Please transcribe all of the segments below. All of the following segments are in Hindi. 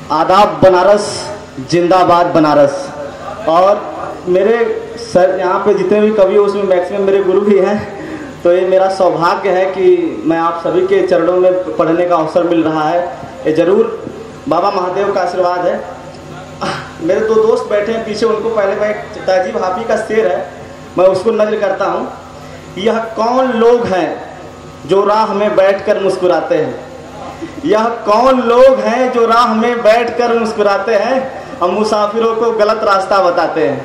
आदाब बनारस, जिंदाबाद बनारस। और मेरे सर यहाँ पे जितने भी कवि उसमें मैक्सिमम मेरे गुरु भी हैं, तो ये मेरा सौभाग्य है कि मैं आप सभी के चरणों में पढ़ने का अवसर मिल रहा है। ये जरूर बाबा महादेव का आशीर्वाद है। मेरे दो दोस्त बैठे हैं पीछे, उनको पहले मैं एक ताजीब हाफी का शेर है, मैं उसको नज़र करता हूँ। यह कौन लोग हैं जो राह में बैठकर मुस्कुराते हैं, यह कौन लोग हैं जो राह में बैठकर मुस्कुराते हैं, हम मुसाफिरों को गलत रास्ता बताते हैं।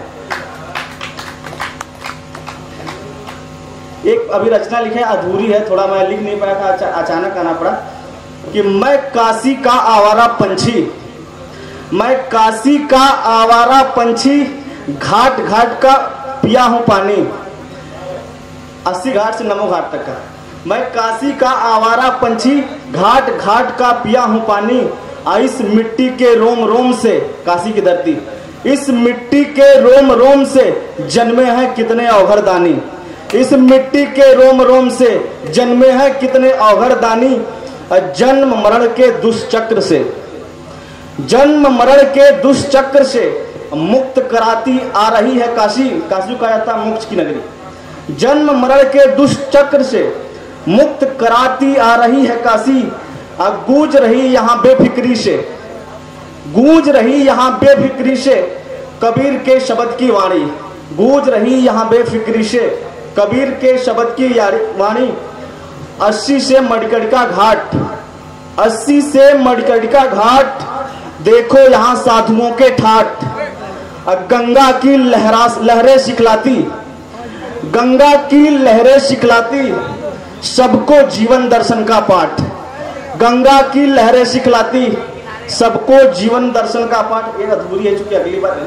एक अभी रचना लिखे अधूरी है, थोड़ा मैं लिख नहीं पाया था, अचानक आना पड़ा कि मैं काशी का आवारा पंछी, मैं काशी का आवारा पंछी, घाट घाट का पिया हूं पानी। 80 घाट से नमो घाट तक का। मैं काशी का आवारा पंछी, घाट घाट का पिया हूं पानी। इस मिट्टी के रोम रोम से, काशी की धरती, इस मिट्टी के रोम रोम से जन्मे हैं कितने अवघड़ दानी। इस मिट्टी के रोम रोम से जन्मे हैं कितने अवघड़ दानी। जन्म मरण के दुष्चक्र से, जन्म मरण के दुष्चक्र से मुक्त कराती आ रही है काशी। काशी का जाता मोक्ष की नगरी। जन्म मरण के दुष्चक्र से मुक्त कराती आ रही है काशी। गूंज रही यहाँ बेफिक्री से, गूंज रही यहाँ बेफिक्री से कबीर के शब्द की वाणी। गूंज रही यहाँ बेफिक्री से कबीर के शब्द की वाणी। 80 से मडकड़का घाट, 80 से मडकड़का घाट, देखो यहाँ साधुओं के ठाठ। गंगा की लहरें सिखलाती, गंगा की लहरें सिखलाती सबको जीवन दर्शन का पाठ। गंगा की लहरें सिखलाती सबको जीवन दर्शन का पाठ। एक अधूरी है, चूंकि अगली बार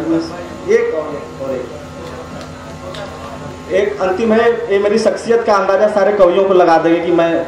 एक अंतिम है। ये मेरी शख्सियत का अंदाजा सारे कवियों को लगा देंगे कि मैं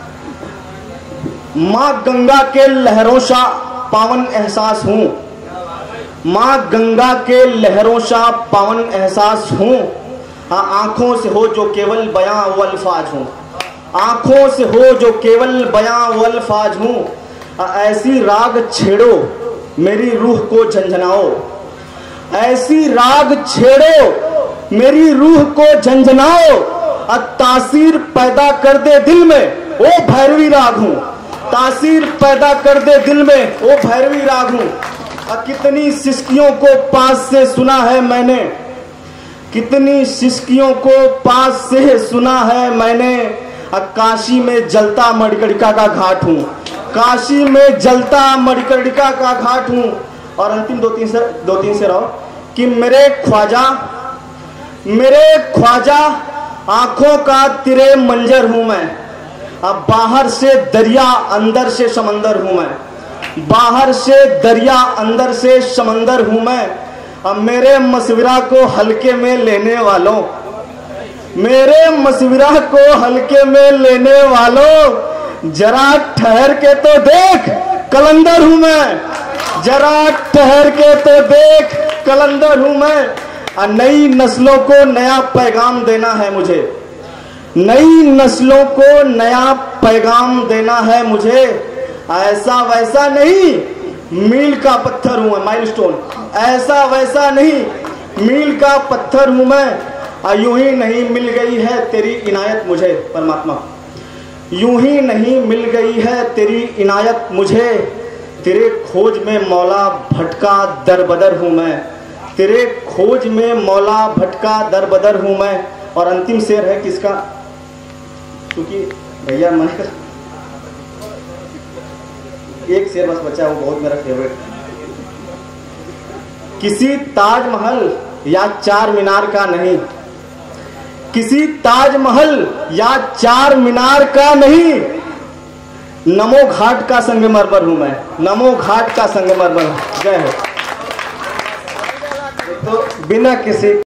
माँ गंगा के लहरों सा पावन एहसास हूँ, माँ गंगा के लहरों सा पावन एहसास हूँ। आंखों से हो जो केवल बयां वो अल्फाज हूँ, आंखों से हो जो केवल बयां वो अल्फाज हूँ। ऐसी राग छेड़ो मेरी रूह को झंझनाओ, ऐसी राग छेड़ो मेरी रूह को झंझनाओ। तासीर पैदा कर दे दिल में ओ भैरवी राग हूँ, तासीर पैदा कर दे दिल में ओ भैरवी राग हूँ। कितनी सिसकियों को पास से सुना है मैंने, कितनी सिसकियों को पास से सुना है मैंने। काशी में जलता मडकड़िका का घाट हूँ, काशी में जलता मडकड़िका का घाट हूँ। और अंतिम दो तीन से रहो कि मेरे ख्वाजा, मेरे ख्वाजा आंखों का तिरे मंजर हूँ मैं। अब बाहर से दरिया अंदर से समंदर हूँ मैं, बाहर से दरिया अंदर से समंदर हूँ मैं। अब मेरे मशविरा को हल्के में लेने वालों, मेरे मशविरा को हल्के में लेने वालों, जरा ठहर के तो देख कलंदर हूँ मैं, जरा ठहर के तो देख कलंदर हूँ मैं। नई नस्लों को नया पैगाम देना है मुझे, नई नस्लों को नया पैगाम देना है मुझे। ऐसा वैसा नहीं मील का पत्थर हूं मैं, माइलस्टोन, ऐसा वैसा नहीं मील का पत्थर हूं मैं। यूं ही नहीं मिल गई है तेरी इनायत मुझे परमात्मा, यूं ही नहीं मिल गई है तेरी इनायत मुझे। तेरे खोज में मौला भटका दरबदर हूं मैं, तेरे खोज में मौला भटका दरबदर हूं मैं। और अंतिम शेर है किसका, क्योंकि भैया मन एक शेर बस बचा, वो बहुत मेरा फेवरेट। किसी ताजमहल या चार मीनार का नहीं, किसी ताजमहल या चार मीनार का नहीं, नमो घाट का संगमरमर हूं मैं, नमो घाट का संगमरमर। जय हो। तो बिना किसी